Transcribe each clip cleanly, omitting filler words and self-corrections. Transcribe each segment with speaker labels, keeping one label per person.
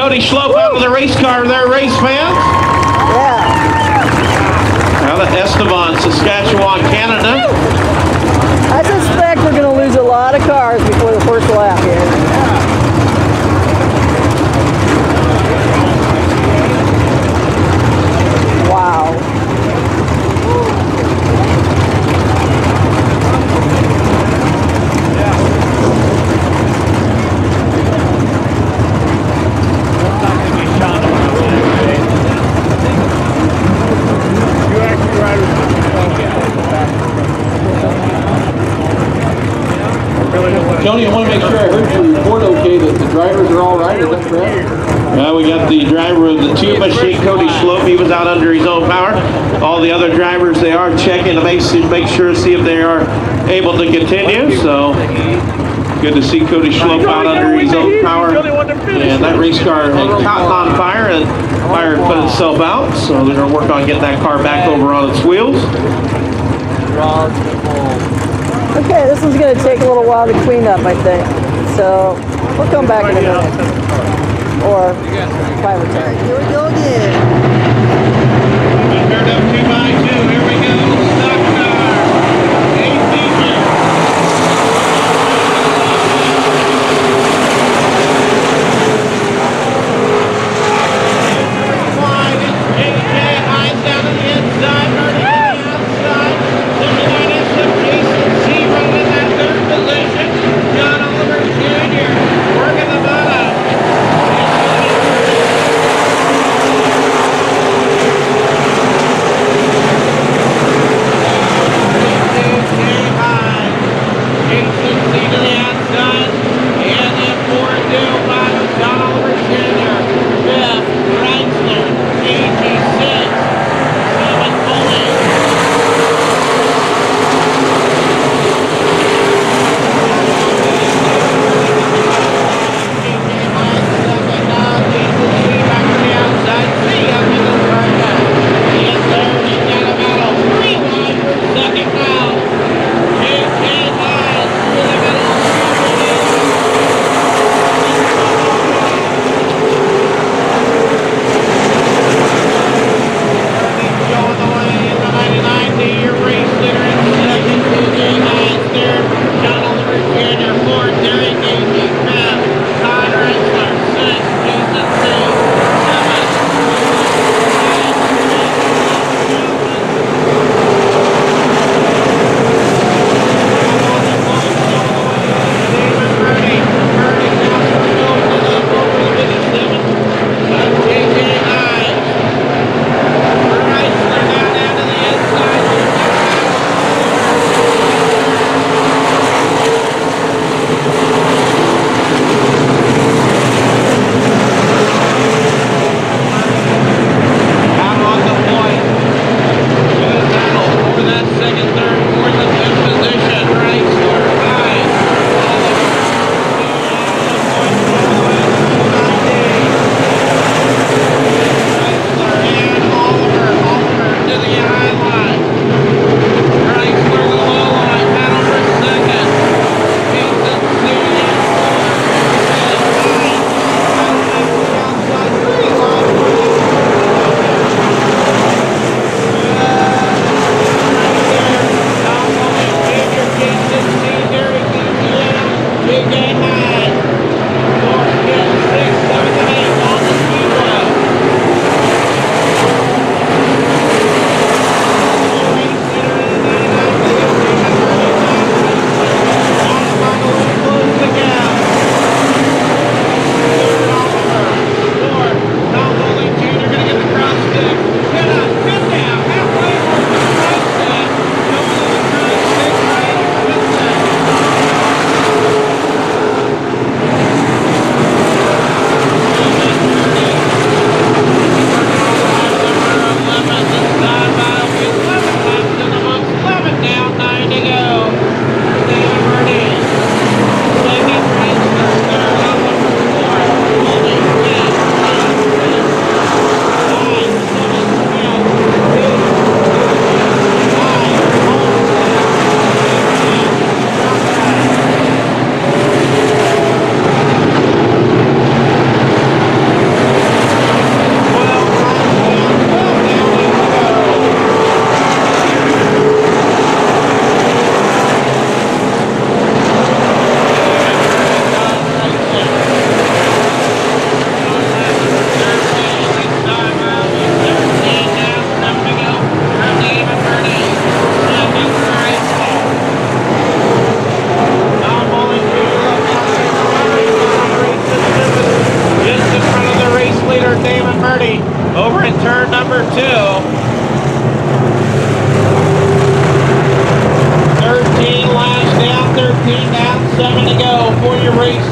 Speaker 1: Cody Schlope out of the race car there, race fans.
Speaker 2: Yeah.
Speaker 1: Out of Estevan, Saskatchewan, Canada.
Speaker 2: I suspect we're going to lose a lot of cars before the first lap here. Wow.
Speaker 1: Tony, I want to make sure I heard you report okay that the drivers are all right. Is that correct? Well, we got the driver of the two machine, Cody Schlope. He was out under his own power. All the other drivers, they are checking to make sure, see if they are able to continue. So good to see Cody Schlope out under his own power. And that race car had caught on fire, and fire had put itself out. So they're going to work on getting that car back over on its wheels.
Speaker 2: Okay, this one's going to take a little while to clean up, I think. So we'll come back in a minute. Or 5 or 10. Here we go again.
Speaker 1: Paired up 2 by 2. Here we go. Stock car. 18 here. Wide. AJ Hines down to the inside. Marty to the outside. Looking at it. Some Jason Zero in that third position. John Oliver Jr. working the bottom.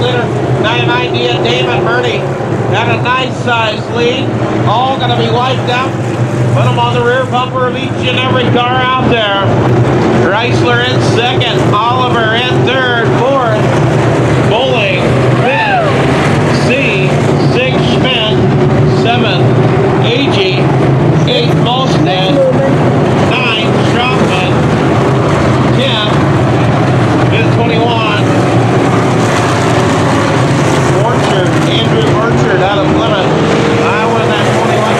Speaker 1: leader. 99 David Murray got a nice size lead. All going to be wiped out. Put them on the rear bumper of each and every car out there. Chrysler in second. Oliver in third. Fourth. Bowling. Fifth. C. Sixth. Schmidt. Seventh. AG. Eighth. Molstead. Ninth. Strockman. 10th. Fifth. 21. Orchard. Andrew Orchard out of Plymouth. I win that 21.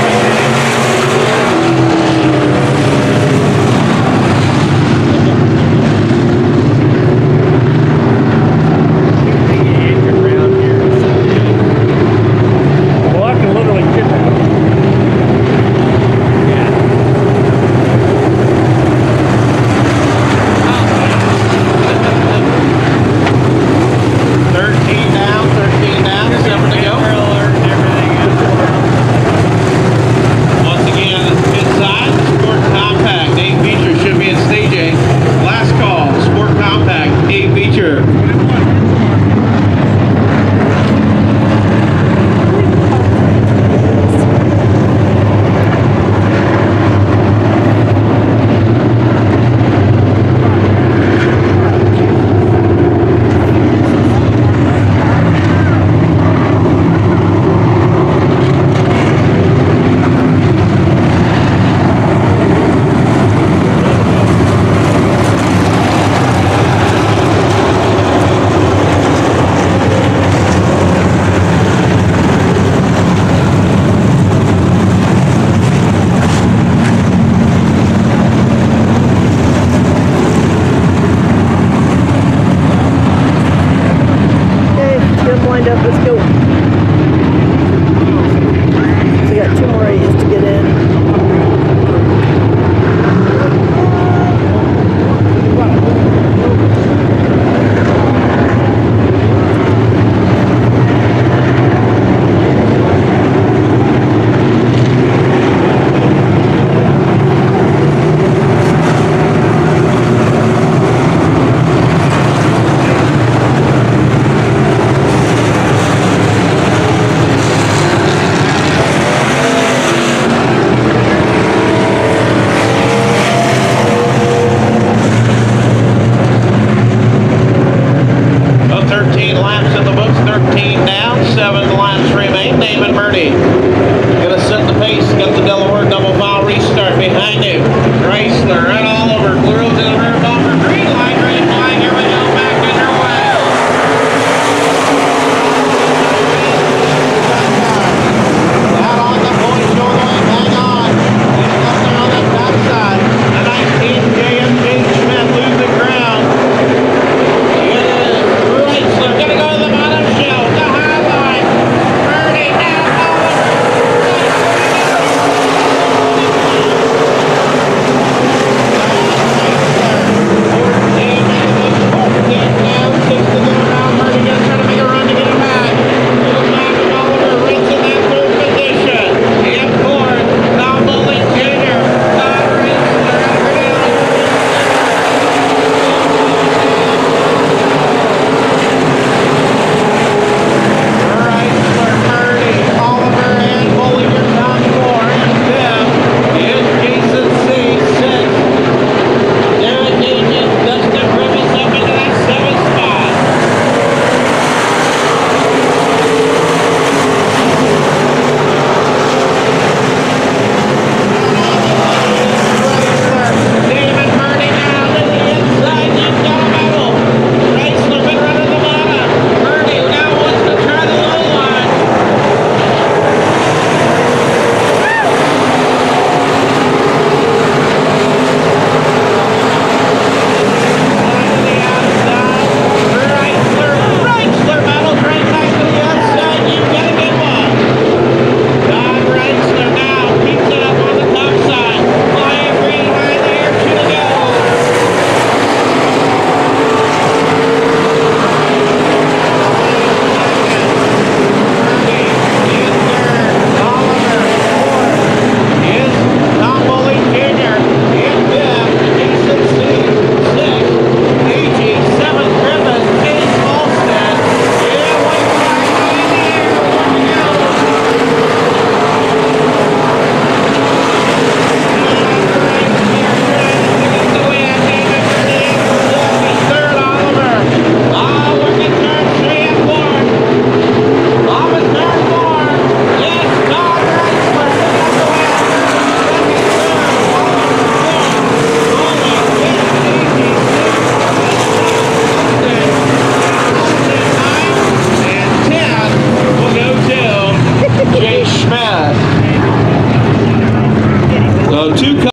Speaker 1: Chrysler right all over. Clear to the rear bumper. Green line right